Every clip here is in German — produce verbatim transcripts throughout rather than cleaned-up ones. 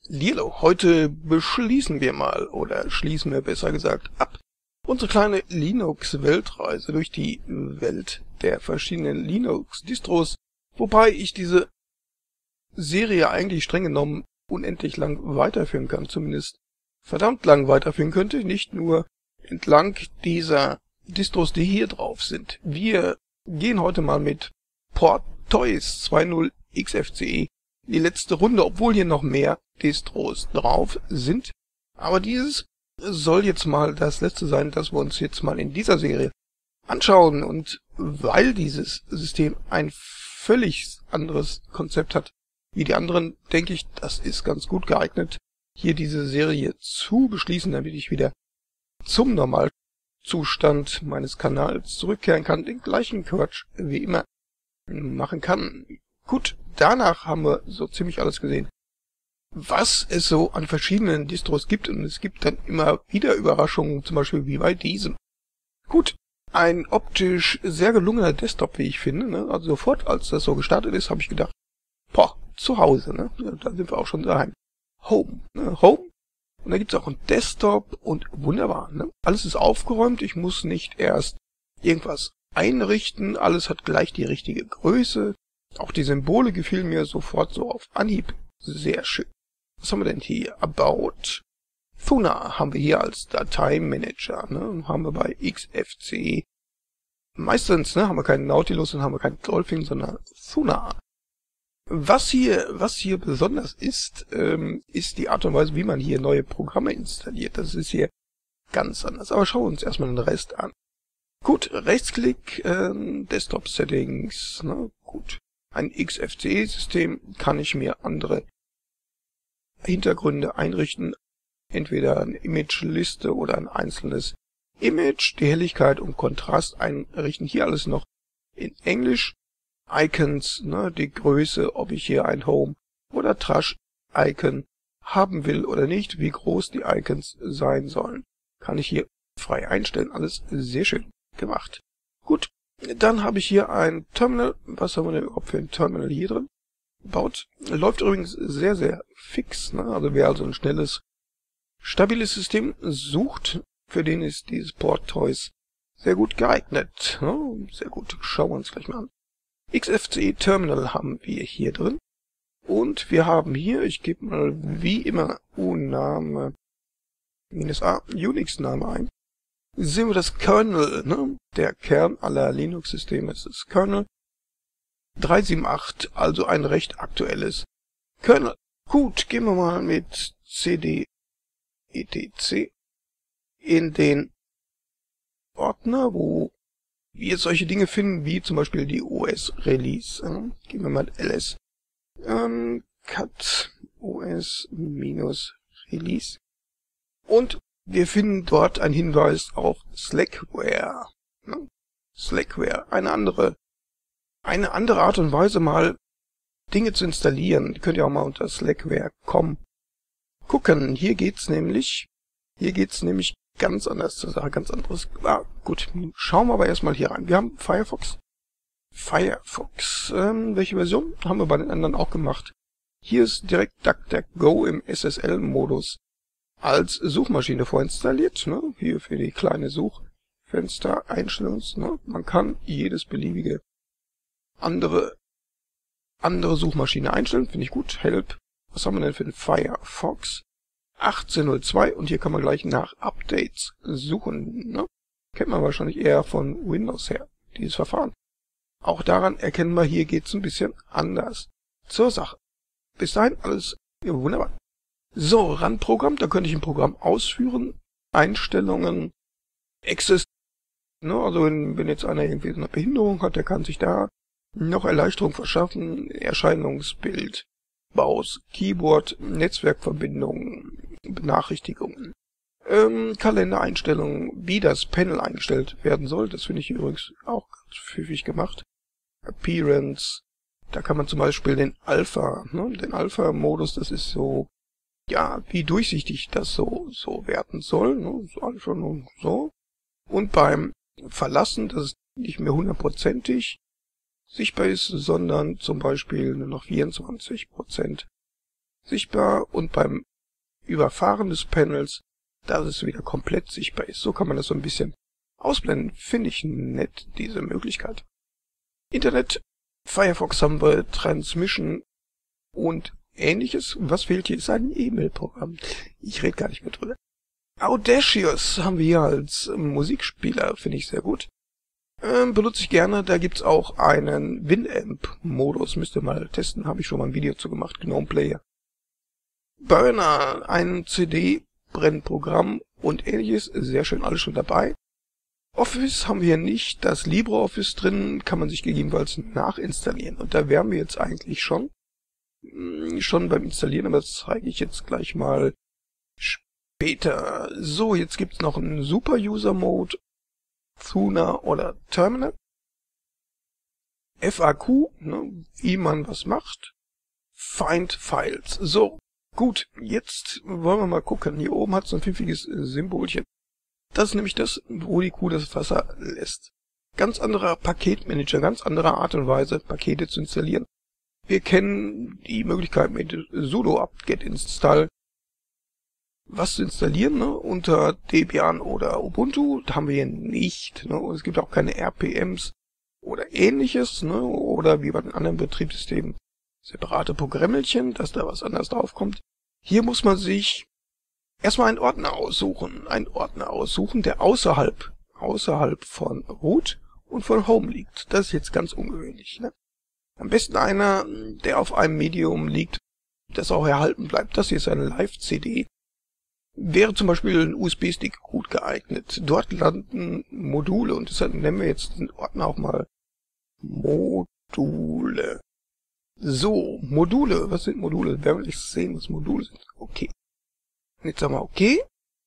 Lilo, heute beschließen wir mal, oder schließen wir besser gesagt ab, unsere kleine Linux-Weltreise durch die Welt der verschiedenen Linux-Distros, wobei ich diese Serie eigentlich streng genommen unendlich lang weiterführen kann, zumindest verdammt lang weiterführen könnte, nicht nur entlang dieser Distros, die hier drauf sind. Wir gehen heute mal mit Portoise zwei Punkt null X F C E die letzte Runde, obwohl hier noch mehr Distros drauf sind. Aber dieses soll jetzt mal das letzte sein, das wir uns jetzt mal in dieser Serie anschauen. Und weil dieses System ein völlig anderes Konzept hat wie die anderen, denke ich, das ist ganz gut geeignet, hier diese Serie zu beschließen, damit ich wieder zum Normalzustand meines Kanals zurückkehren kann, den gleichen Quatsch wie immer machen kann. Gut, danach haben wir so ziemlich alles gesehen, was es so an verschiedenen Distros gibt, und es gibt dann immer wieder Überraschungen, zum Beispiel wie bei diesem. Gut, ein optisch sehr gelungener Desktop, wie ich finde, ne? Also sofort, als das so gestartet ist, habe ich gedacht, boah, zu Hause, ne? Ja, da sind wir auch schon daheim. Home, ne? Home. Und da gibt's auch einen Desktop und wunderbar, ne? Alles ist aufgeräumt, ich muss nicht erst irgendwas einrichten, alles hat gleich die richtige Größe. Auch die Symbole gefielen mir sofort so auf Anhieb. Sehr schön. Was haben wir denn hier? About. Thuna haben wir hier als Dateimanager, ne? Haben wir bei X F C. Meistens, ne, haben wir keinen Nautilus und haben wir keinen Dolphin, sondern Thuna. Was hier, was hier besonders ist, ähm, ist die Art und Weise, wie man hier neue Programme installiert. Das ist hier ganz anders. Aber schauen wir uns erstmal den Rest an. Gut, Rechtsklick, ähm, Desktop Settings, ne, gut. Ein X F C E-System kann ich mir andere Hintergründe einrichten, entweder eine Image-Liste oder ein einzelnes Image, die Helligkeit und Kontrast einrichten. Hier alles noch in Englisch. Icons, ne, die Größe, ob ich hier ein Home- oder Trash-Icon haben will oder nicht, wie groß die Icons sein sollen, kann ich hier frei einstellen. Alles sehr schön gemacht. Gut. Dann habe ich hier ein Terminal. Was haben wir denn überhaupt für ein Terminal hier drin? Baut. Läuft übrigens sehr, sehr fix, ne? Also wer also ein schnelles, stabiles System sucht, für den ist dieses Portoise sehr gut geeignet. Ne? Sehr gut. Schauen wir uns gleich mal an. X F C E Terminal haben wir hier drin. Und wir haben hier, ich gebe mal wie immer U-Name minus A, Unix-Name ein. Sehen wir das Kernel, ne? Der Kern aller Linux-Systeme ist das Kernel. drei sieben acht, also ein recht aktuelles Kernel. Gut, gehen wir mal mit cd etc in den Ordner, wo wir solche Dinge finden, wie zum Beispiel die O S-Release. Ähm, gehen wir mal mit ls ähm, cat os-release. Und wir finden dort einen Hinweis auf Slackware. Ne? Slackware, eine andere, eine andere Art und Weise, mal Dinge zu installieren. Die könnt ihr auch mal unter slackware punkt com gucken. Hier geht's nämlich, hier geht's nämlich ganz anders zur Sache, ganz anderes. Ah, gut, schauen wir aber erstmal hier rein. Wir haben Firefox. Firefox, ähm, welche Version? Haben wir bei den anderen auch gemacht. Hier ist direkt DuckDuckGo im S S L-Modus als Suchmaschine vorinstalliert, ne? Hier für die kleine Suchfenster Einstellungs, ne? Man kann jedes beliebige andere andere Suchmaschine einstellen, finde ich gut. Help. Was haben wir denn für den Firefox? achtzehn null zwei, und hier kann man gleich nach Updates suchen, ne? Kennt man wahrscheinlich eher von Windows her, dieses Verfahren. Auch daran erkennen wir, hier geht's ein bisschen anders zur Sache. Bis dahin alles ja, wunderbar. So, Run-Programm, da könnte ich ein Programm ausführen. Einstellungen, Access, ne, also wenn, wenn jetzt einer irgendwie eine Behinderung hat, der kann sich da noch Erleichterung verschaffen. Erscheinungsbild, Baus, Keyboard, Netzwerkverbindungen, Benachrichtigungen, ähm, Kalendereinstellungen, wie das Panel eingestellt werden soll. Das finde ich übrigens auch ganz pfiffig gemacht. Appearance, da kann man zum Beispiel den Alpha, ne, den Alpha-Modus, das ist so, ja, wie durchsichtig das so so werden soll, ne? So einfach nur so. Und beim Verlassen, dass es nicht mehr hundertprozentig sichtbar ist, sondern zum Beispiel nur noch vierundzwanzig Prozent sichtbar und beim Überfahren des Panels, dass es wieder komplett sichtbar ist. So kann man das so ein bisschen ausblenden. Finde ich nett, diese Möglichkeit. Internet, Firefox haben wir, Transmission und ähnliches. Was fehlt hier, ist ein E-Mail-Programm. Ich rede gar nicht mehr drüber. Audacious haben wir hier als Musikspieler, finde ich sehr gut. Ähm, benutze ich gerne, da gibt's auch einen Winamp-Modus, müsst ihr mal testen, habe ich schon mal ein Video zu gemacht, Gnome Player. Burner, ein C D-Brennprogramm und ähnliches, sehr schön, alles schon dabei. Office haben wir nicht, das LibreOffice drin, kann man sich gegebenenfalls nachinstallieren. Und da wären wir jetzt eigentlich schon, schon beim Installieren, aber das zeige ich jetzt gleich mal später. So, jetzt gibt's noch einen Super-User-Mode, Thuna oder Terminal. F A Q, ne, wie man was macht. Find Files. So, gut, jetzt wollen wir mal gucken. Hier oben hat es ein pfiffiges Symbolchen. Das ist nämlich das, wo die Kuh das Wasser lässt. Ganz anderer Paketmanager, ganz andere Art und Weise, Pakete zu installieren. Wir kennen die Möglichkeit mit sudo apt-get install was zu installieren, ne, unter Debian oder Ubuntu. Da haben wir hier nicht. Ne, und es gibt auch keine R P Ms oder ähnliches, ne, oder wie bei den anderen Betriebssystemen separate Programmelchen, dass da was anderes draufkommt. Hier muss man sich erstmal einen Ordner aussuchen, einen Ordner aussuchen, der außerhalb, außerhalb von Root und von Home liegt. Das ist jetzt ganz ungewöhnlich, ne? Am besten einer, der auf einem Medium liegt, das auch erhalten bleibt. Das hier ist eine Live-C D. Wäre zum Beispiel ein U S B-Stick gut geeignet. Dort landen Module und deshalb nennen wir jetzt den Ordner auch mal Module. So, Module. Was sind Module? Wer will ich sehen, was Module sind? Okay. Jetzt sagen wir okay.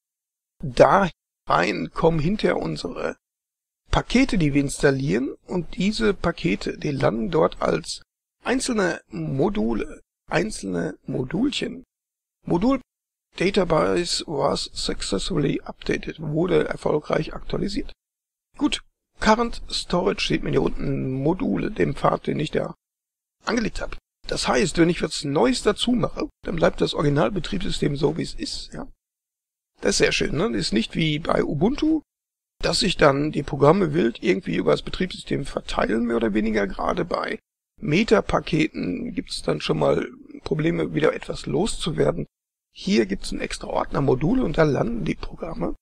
Da rein kommen hinterher unsere Pakete, die wir installieren, und diese Pakete, die landen dort als einzelne Module, einzelne Modulchen. Modul Database was successfully updated, wurde erfolgreich aktualisiert. Gut, Current Storage sieht man hier unten, Module, dem Pfad, den ich da angelegt habe. Das heißt, wenn ich was Neues dazu mache, dann bleibt das Originalbetriebssystem so, wie es ist. Ja, das ist sehr schön, ne? Das ist nicht wie bei Ubuntu, dass sich dann die Programme wild irgendwie über das Betriebssystem verteilen, mehr oder weniger. Gerade bei Metapaketen gibt es dann schon mal Probleme, wieder etwas loszuwerden. Hier gibt es einen extra Ordner Module und da landen die Programme.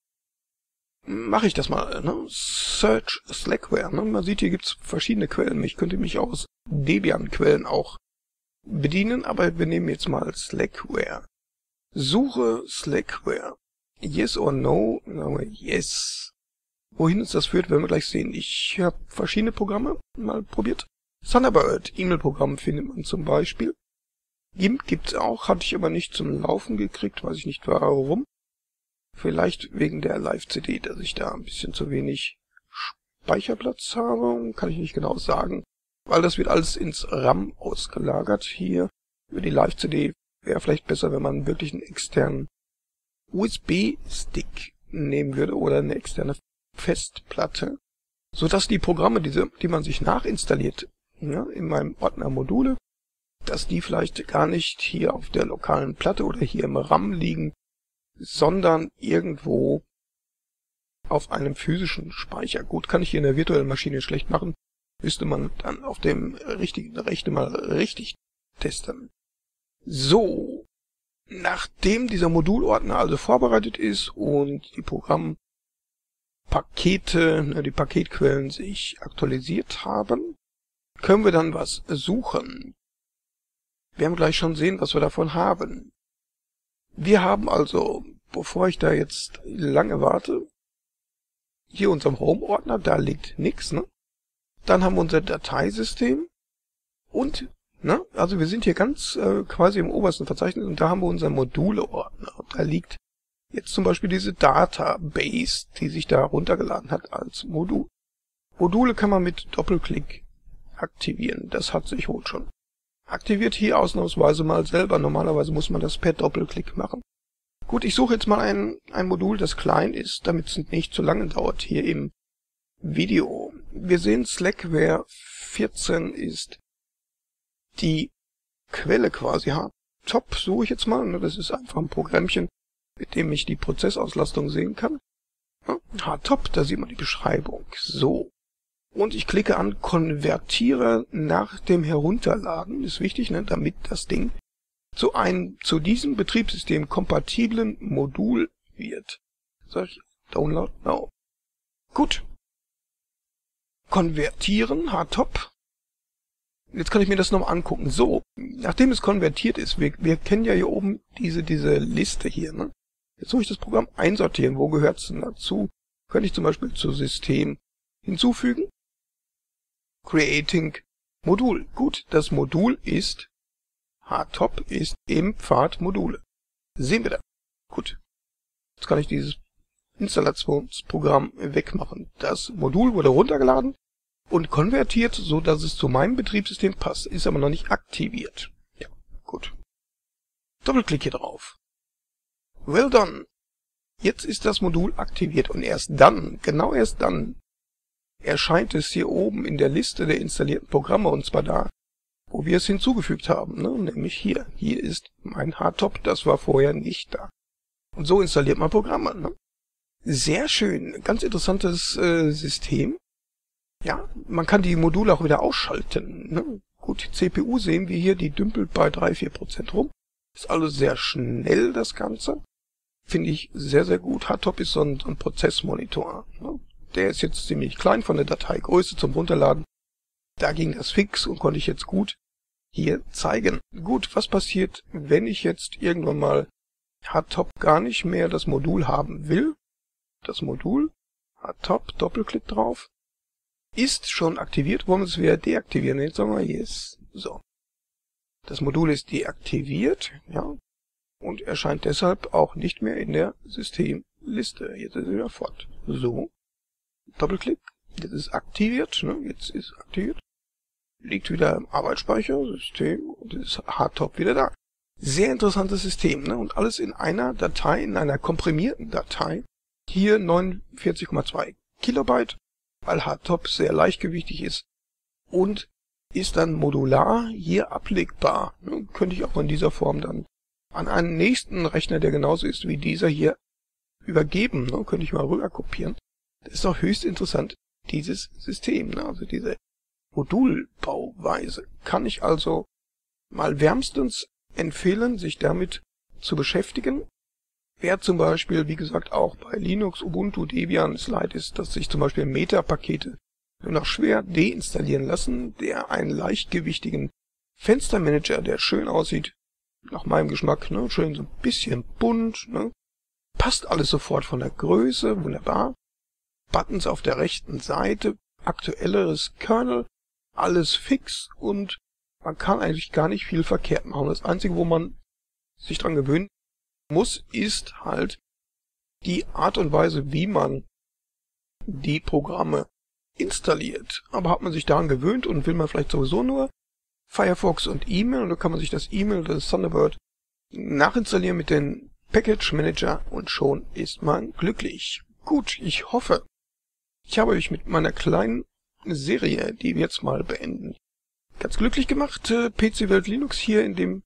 Mache ich das mal, ne? Search Slackware, ne? Man sieht, hier gibt es verschiedene Quellen. Ich könnte mich aus Debian-Quellen auch bedienen, aber wir nehmen jetzt mal Slackware. Suche Slackware. Yes or no? Sagen wir yes. Wohin uns das führt, werden wir gleich sehen. Ich habe verschiedene Programme mal probiert. Thunderbird, E-Mail-Programm findet man zum Beispiel. GIMP gibt's auch, hatte ich aber nicht zum Laufen gekriegt, weiß ich nicht warum. Vielleicht wegen der Live-C D, dass ich da ein bisschen zu wenig Speicherplatz habe, kann ich nicht genau sagen. Weil das wird alles ins RAM ausgelagert hier. Über die Live-C D wäre vielleicht besser, wenn man wirklich einen externen U S B-Stick nehmen würde oder eine externe Festplatte, sodass die Programme, diese, die man sich nachinstalliert, ja, in meinem Ordner Module, dass die vielleicht gar nicht hier auf der lokalen Platte oder hier im RAM liegen, sondern irgendwo auf einem physischen Speicher. Gut, kann ich hier in der virtuellen Maschine schlecht machen, müsste man dann auf dem richtigen Rechner mal richtig testen. So, nachdem dieser Modulordner also vorbereitet ist und die Programmpakete, die Paketquellen sich aktualisiert haben, können wir dann was suchen. Wir werden gleich schon sehen, was wir davon haben. Wir haben also, bevor ich da jetzt lange warte, hier unserem Home-Ordner, da liegt nichts, ne? Dann haben wir unser Dateisystem und, ne, also wir sind hier ganz äh, quasi im obersten Verzeichnis und da haben wir unseren Module-Ordner. Da liegt jetzt zum Beispiel diese Database, die sich da runtergeladen hat als Modul. Module kann man mit Doppelklick aktivieren, das hat sich wohl schon aktiviert, hier ausnahmsweise mal selber. Normalerweise muss man das per Doppelklick machen. Gut, ich suche jetzt mal ein, ein Modul, das klein ist, damit es nicht zu lange dauert hier im Video. Wir sehen, Slackware vierzehn ist die Quelle quasi. Hardtop suche ich jetzt mal. Das ist einfach ein Programmchen, mit dem ich die Prozessauslastung sehen kann. Hardtop, da sieht man die Beschreibung. So. Und ich klicke an Konvertiere nach dem Herunterladen. Ist wichtig, ne, damit das Ding zu einem zu diesem Betriebssystem kompatiblen Modul wird. Sag ich Download now. Gut. Konvertieren, Hardtop. Jetzt kann ich mir das noch angucken. So, nachdem es konvertiert ist, wir, wir kennen ja hier oben diese diese Liste hier, ne? Jetzt suche ich das Programm einsortieren. Wo gehört es denn dazu? Könnte ich zum Beispiel zu System hinzufügen. Creating Modul. Gut, das Modul ist Hardtop, ist im Pfad Module. Sehen wir da. Gut. Jetzt kann ich dieses Installationsprogramm wegmachen. Das Modul wurde runtergeladen und konvertiert, so dass es zu meinem Betriebssystem passt, ist aber noch nicht aktiviert. Ja, gut. Doppelklick hier drauf. Well done. Jetzt ist das Modul aktiviert und erst dann, genau erst dann, erscheint es hier oben in der Liste der installierten Programme, und zwar da, wo wir es hinzugefügt haben, ne? Nämlich hier. Hier ist mein Hardtop, das war vorher nicht da. Und so installiert man Programme. Ne? Sehr schön, ganz interessantes äh, System. Ja, man kann die Module auch wieder ausschalten. Ne? Gut, C P U sehen wir hier, die dümpelt bei drei bis vier Prozent rum. Ist alles sehr schnell, das Ganze. Finde ich sehr, sehr gut. Hardtop ist so ein, so ein Prozessmonitor. Ne? Der ist jetzt ziemlich klein von der Dateigröße zum Runterladen. Da ging das fix und konnte ich jetzt gut hier zeigen. Gut, was passiert, wenn ich jetzt irgendwann mal Hardtop gar nicht mehr das Modul haben will? Das Modul, Hardtop, Doppelklick drauf, ist schon aktiviert. Wollen wir es wieder deaktivieren? Jetzt sagen wir Yes. So. Das Modul ist deaktiviert, ja, und erscheint deshalb auch nicht mehr in der Systemliste. Jetzt ist es wieder fort. So. Doppelklick. Jetzt ist aktiviert, ne? Jetzt ist aktiviert. Liegt wieder im Arbeitsspeicher, System, und ist Hardtop wieder da. Sehr interessantes System, ne? Und alles in einer Datei, in einer komprimierten Datei. Hier neunundvierzig Komma zwei Kilobyte, weil Hardtop sehr leichtgewichtig ist und ist dann modular hier ablegbar. Ne? Könnte ich auch in dieser Form dann an einen nächsten Rechner, der genauso ist wie dieser hier, übergeben. Ne? Könnte ich mal rüber kopieren. Das ist doch höchst interessant, dieses System, ne? Also diese Modulbauweise. Kann ich also mal wärmstens empfehlen, sich damit zu beschäftigen. Wer zum Beispiel, wie gesagt, auch bei Linux, Ubuntu, Debian es leid ist, dass sich zum Beispiel Metapakete nur noch schwer deinstallieren lassen, der einen leichtgewichtigen Fenstermanager, der schön aussieht, nach meinem Geschmack, ne, schön so ein bisschen bunt, ne, passt alles sofort von der Größe, wunderbar. Buttons auf der rechten Seite, aktuelleres Kernel, alles fix und man kann eigentlich gar nicht viel verkehrt machen. Das Einzige, wo man sich dran gewöhnen muss, ist halt die Art und Weise, wie man die Programme installiert. Aber hat man sich daran gewöhnt und will man vielleicht sowieso nur Firefox und E-Mail, und dann kann man sich das E-Mail, das Thunderbird, nachinstallieren mit dem Package Manager und schon ist man glücklich. Gut, ich hoffe, ich habe euch mit meiner kleinen Serie, die wir jetzt mal beenden, ganz glücklich gemacht. P C Welt Linux hier in dem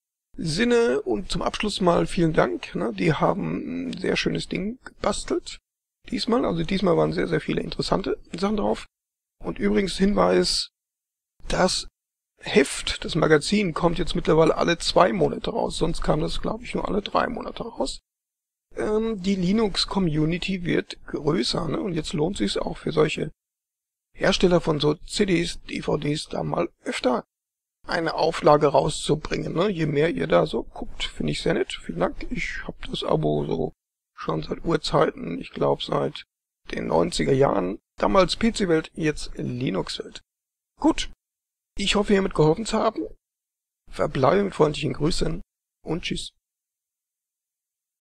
Sinne, und zum Abschluss mal vielen Dank. Ne? Die haben ein sehr schönes Ding gebastelt. Diesmal, also diesmal waren sehr, sehr viele interessante Sachen drauf. Und übrigens Hinweis, das Heft, das Magazin, kommt jetzt mittlerweile alle zwei Monate raus. Sonst kam das, glaube ich, nur alle drei Monate raus. Ähm, die Linux-Community wird größer, ne? Und jetzt lohnt es sich auch für solche Hersteller von so C Ds, D V Ds, da mal öfter eine Auflage rauszubringen. Ne? Je mehr ihr da so guckt, finde ich sehr nett. Vielen Dank. Ich habe das Abo so schon seit Urzeiten, ich glaube seit den neunziger Jahren. Damals P C Welt, jetzt Linux Welt. Gut, ich hoffe, hiermit geholfen zu haben. Verbleibe mit freundlichen Grüßen und tschüss.